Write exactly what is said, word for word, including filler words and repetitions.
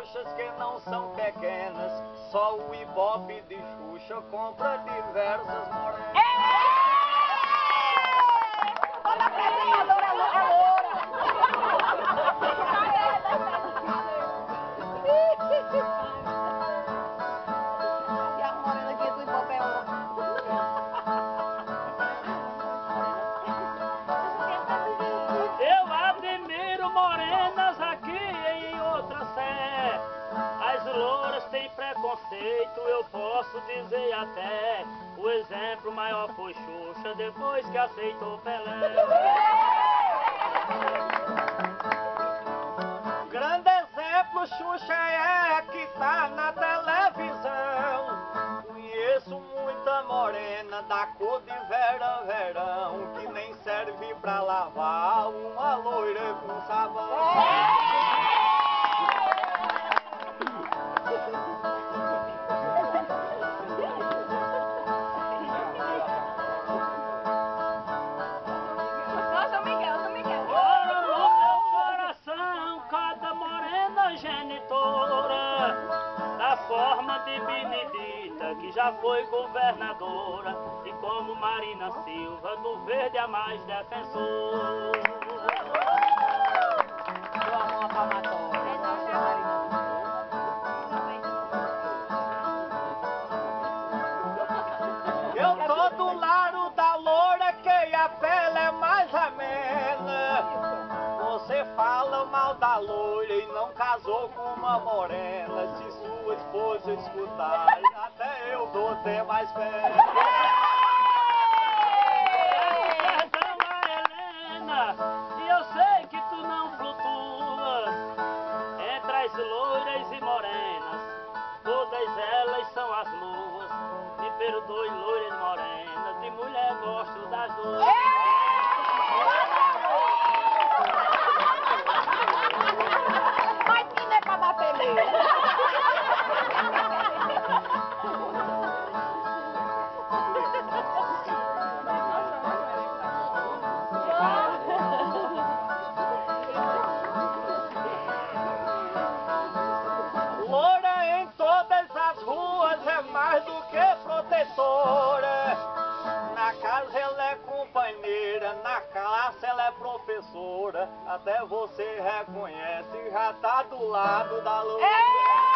Xuxas que não são pequenas, só o Ibope de Xuxa compra diversas morenas. Toda apresentadora é loura. E a morena aqui do Ibope é outra. Eu admiro morenas aqui em outra sé. As louras têm preconceito, eu posso dizer até. O exemplo maior foi Xuxa depois que aceitou Pelé. Grande exemplo, Xuxa é que tá na televisão. Conheço muita morena da cor de Vera Verão, que nem serve pra lavar uma loira com sabão. Ora no meu coração, cada morena genitora, da forma de Benedita, que já foi governadora, e como Marina Silva, do verde a mais defensor. Dou a mão à palmatória. Eu tô do lado da loura que a pele é mais amena. Você fala mal da loira e não casou com uma morena. Se sua esposa escutar, até eu dou até mais pena. Perdão a Helena, e eu sei que tu não flutuas entre as loiras e morenas, todas elas são as luas. Me perdoe, loira e morena, de mulher gosto das duas. Mas que não é pra bater nele. Loura em todas as ruas é mais do que protetora. Na casa ela é companheira, na classe ela é professora. Até você reconhece, já tá do lado da loura.